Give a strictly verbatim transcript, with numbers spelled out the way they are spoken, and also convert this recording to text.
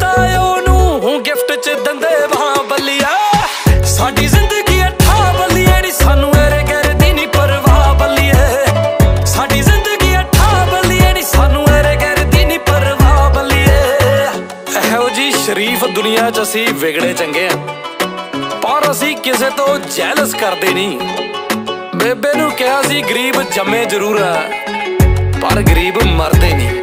ਉਹਨੂੰ ਗਿਫਟ ਚ ਦਿੰਦੇ ਵਾਂ ਬੱਲੀਆ। ਸਾਡੀ ਜ਼ਿੰਦਗੀ ਅੱਠਾਂ ਬੱਲੀਏ ਨੀ ਸਾਨੂੰ ਇਹਰੇ ਗੈਰੇ ਦੀ ਨੀ ਪਰਵਾਹ ਬੱਲੀਏ। ਸਾਡੀ ਜ਼ਿੰਦਗੀ ਅੱਠਾਂ ਬੱਲੀਏ ਨੀ ਸਾਨੂੰ ਇਹਰੇ ਗੈਰੇ ਦੀ ਨੀ ਪਰਵਾਹ ਬੱਲੀਏ। ਇਹੋ ਜੀ ਸ਼ਰੀਫ ਦੁਨੀਆ ਚ ਅਸੀਂ ਵਿਗੜੇ ਚੰਗੇ ਆ, ਪਰ ਅਸੀਂ ਕਿਸੇ ਤੋਂ ਜੈਲਸ ਕਰਦੇ ਨਹੀਂ। ਬੇਬੇ ਨੂੰ ਕਿਹਾ ਸੀ ਗਰੀਬ ਜੰਮੇ ਜ਼ਰੂਰ ਆ, ਪਰ ਗਰੀਬ ਮਰਦੇ ਨਹੀਂ।